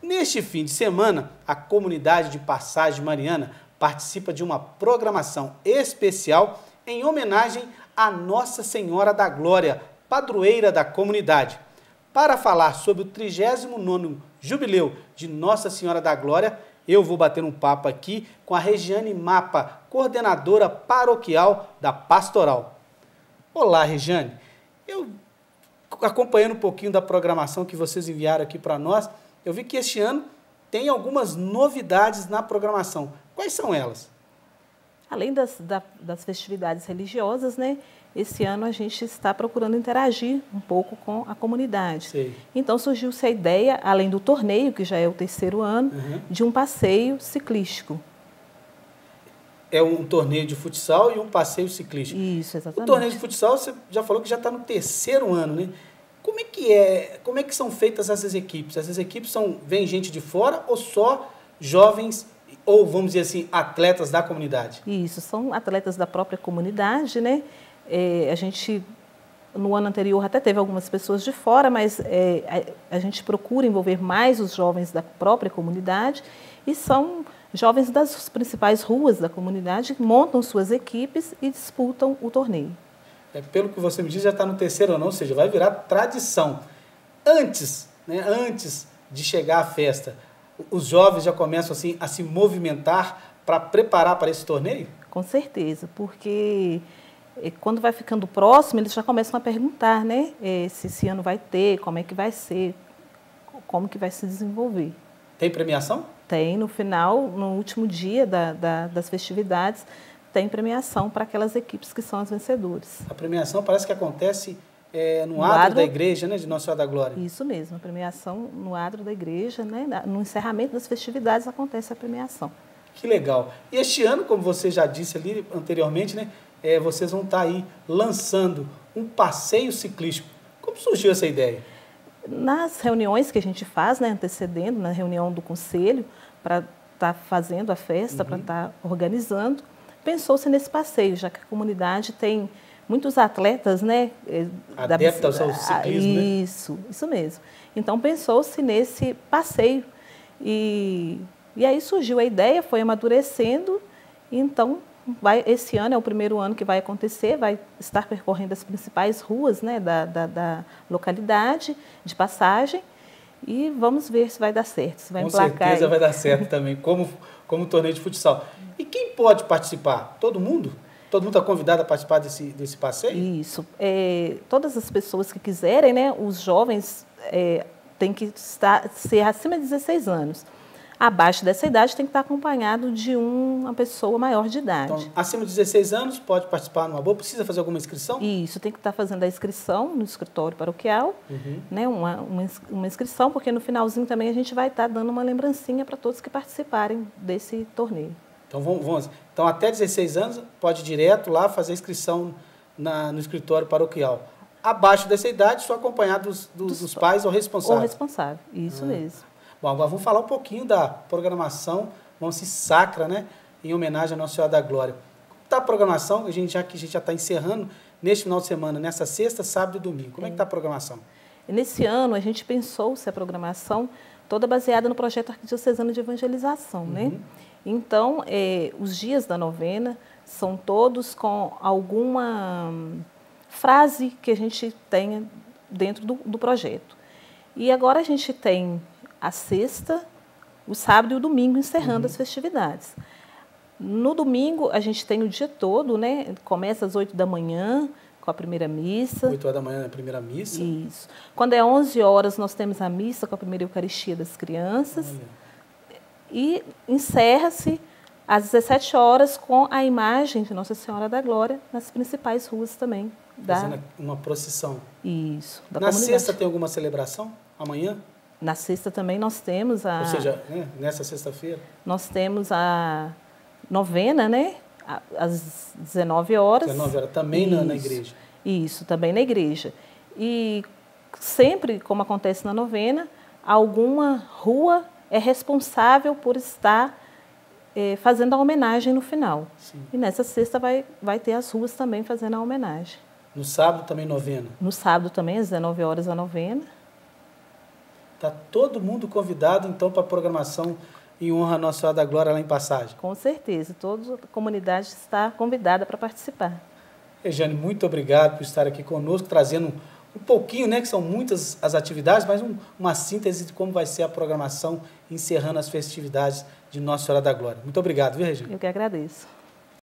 Neste fim de semana, a comunidade de Passagem Mariana participa de uma programação especial em homenagem à Nossa Senhora da Glória, padroeira da comunidade. Para falar sobre o 39º Jubileu de Nossa Senhora da Glória, eu vou bater um papo aqui com a Regiane Mapa, coordenadora paroquial da Pastoral. Olá, Regiane. Eu, acompanhando um pouquinho da programação que vocês enviaram aqui para nós, eu vi que este ano tem algumas novidades na programação. Quais são elas? Além das festividades religiosas, né? Esse ano a gente está procurando interagir um pouco com a comunidade. Sei. Então surgiu-se a ideia, além do torneio, que já é o 3º ano, de um passeio ciclístico. É um torneio de futsal e um passeio ciclístico. Isso, exatamente. O torneio de futsal, você já falou que já está no 3º ano, né? Como é que são feitas essas equipes? Essas equipes vem gente de fora ou só jovens ou, vamos dizer assim, atletas da comunidade? Isso, são atletas da própria comunidade, né? A gente, no ano anterior, até teve algumas pessoas de fora, mas a gente procura envolver mais os jovens da própria comunidade e são jovens das principais ruas da comunidade que montam suas equipes e disputam o torneio. Pelo que você me diz, já está no 3º ano, ou seja, vai virar tradição. Antes de chegar à festa, os jovens já começam assim, a se movimentar para preparar para esse torneio? Com certeza, porque quando vai ficando próximo, eles já começam a perguntar, né? Se esse ano vai ter, como é que vai ser, como que vai se desenvolver. Tem premiação? Tem, no final, no último dia das festividades, tem premiação para aquelas equipes que são as vencedoras. A premiação parece que acontece no adro da igreja, né, de Nossa Senhora da Glória. Isso mesmo, a premiação no adro da igreja, né, no encerramento das festividades acontece a premiação. Que legal. E este ano, como você já disse ali anteriormente, né, vocês vão estar aí lançando um passeio ciclístico. Como surgiu essa ideia? Nas reuniões que a gente faz, né, antecedendo, na reunião do conselho, para estar fazendo a festa, para estar organizando, pensou-se nesse passeio, já que a comunidade tem muitos atletas, né? Adeptos ao ciclismo, Isso mesmo. Então, pensou-se nesse passeio. E aí surgiu a ideia, foi amadurecendo. Então, esse ano é o 1º ano que vai acontecer, vai estar percorrendo as principais ruas, né, da localidade de Passagem. E vamos ver se vai dar certo, se vai emplacar. Com certeza vai dar certo também, como torneio de futsal. E quem pode participar? Todo mundo? Todo mundo está convidado a participar desse passeio? Isso. Todas as pessoas que quiserem, né, os jovens têm que ser acima de 16 anos. Abaixo dessa idade tem que estar acompanhado de uma pessoa maior de idade. Então, acima de 16 anos pode participar numa boa? Precisa fazer alguma inscrição? Isso, tem que estar fazendo a inscrição no escritório paroquial, né, uma inscrição, porque no finalzinho também a gente vai estar dando uma lembrancinha para todos que participarem desse torneio. Então, então, até 16 anos, pode ir direto lá fazer a inscrição no escritório paroquial. Abaixo dessa idade, só acompanhado dos pais ou responsável. Ou responsável, isso mesmo. Bom, agora vamos falar um pouquinho da programação, vamos se sacra, né, em homenagem à Nossa Senhora da Glória. Como está a programação, que a gente já está encerrando neste final de semana, nessa sexta, sábado e domingo? Como é que está a programação? E nesse ano, a gente pensou-se a programação toda baseada no projeto arquidiocesano de evangelização, né? Então, os dias da novena são todos com alguma frase que a gente tenha dentro do projeto. E agora a gente tem a sexta, o sábado e o domingo encerrando as festividades. No domingo, a gente tem o dia todo, né? Começa às 8 da manhã, com a primeira missa. 8 horas da manhã é a primeira missa. Isso. Quando é 11 horas, nós temos a missa com a primeira Eucaristia das crianças. Olha. E encerra-se às 17 horas com a imagem de Nossa Senhora da Glória nas principais ruas também. Fazendo uma procissão. Isso. Na sexta tem alguma celebração? Amanhã? Na sexta também nós temos Ou seja, né, nessa sexta-feira? Nós temos a novena, né? Às 19 horas. 19 horas, também na igreja. Isso, também na igreja. E sempre, como acontece na novena, alguma rua é responsável por estar fazendo a homenagem no final. Sim. E nessa sexta vai ter as ruas também fazendo a homenagem. No sábado também novena? No sábado também, às 19 horas, a novena. Está todo mundo convidado, então, para a programação em honra à Nossa Senhora da Glória lá em Passagem. Com certeza, toda a comunidade está convidada para participar. Regiane, muito obrigado por estar aqui conosco, trazendo um pouquinho, né, que são muitas as atividades, mas uma síntese de como vai ser a programação, encerrando as festividades de Nossa Senhora da Glória. Muito obrigado, viu, Regiane? Eu que agradeço.